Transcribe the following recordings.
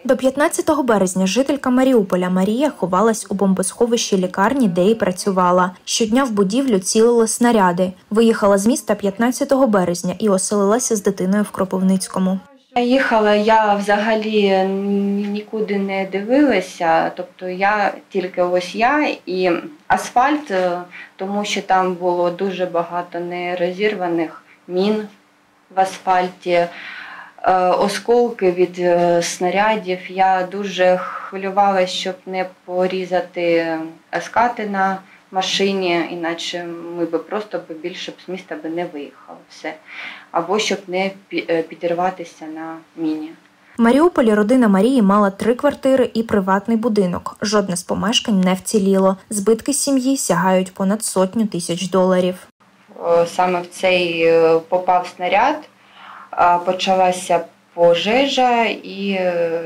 До 15 березня жителька Маріуполя Марія ховалась у бомбосховищі лікарні, де й працювала. Щодня в будівлю цілили снаряди. Виїхала з міста 15 березня і оселилася з дитиною в Кропивницькому. Їхала, я взагалі нікуди не дивилася, тобто я тільки ось я і асфальт, тому що там було дуже багато нерозірваних мін в асфальті, осколки від снарядів. Я дуже хвилювалася, щоб не порізати скати на машині, іначе ми б просто більше з міста не виїхали все. Або щоб не підірватися на міні. В Маріуполі родина Марії мала 3 квартири і приватний будинок. Жодне з помешкань не вціліло. Збитки сім'ї сягають понад $100 000. Саме в цей попав снаряд, почалася пожежа і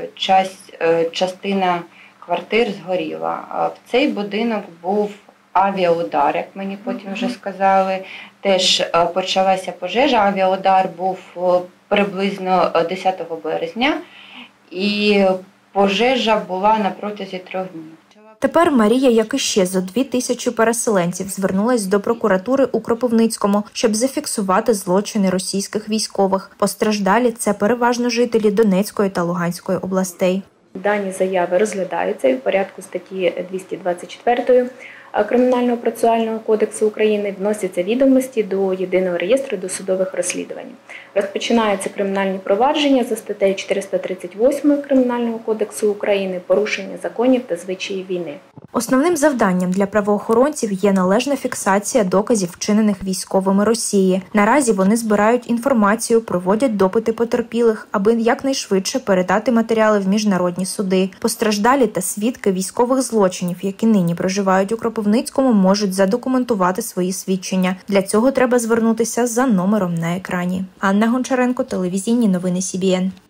частина квартир згоріла. В цей будинок був авіаудар, як мені потім вже сказали. Теж почалася пожежа, авіаудар був приблизно 10 березня і пожежа була на протязі 3 днів. Тепер Марія, як і ще зо 2000 переселенців, звернулась до прокуратури у Кропивницькому, щоб зафіксувати злочини російських військових. Постраждалі – це переважно жителі Донецької та Луганської областей. Дані заяви розглядаються і в порядку статті 224 Кримінального процесуального кодексу України вносяться відомості до Єдиного реєстру досудових розслідувань. Розпочинаються кримінальні провадження за статтею 438 Кримінального кодексу України «Порушення законів та звичаїв війни». Основним завданням для правоохоронців є належна фіксація доказів, вчинених військовими Росії. Наразі вони збирають інформацію, проводять допити потерпілих, аби якнайшвидше передати матеріали в міжнародні суди. Постраждалі та свідки військових злочинів, які нині проживають у Кропивницькому, можуть задокументувати свої свідчення. Для цього треба звернутися за номером на екрані. Анна Гончаренко, телевізійні новини СІБІН.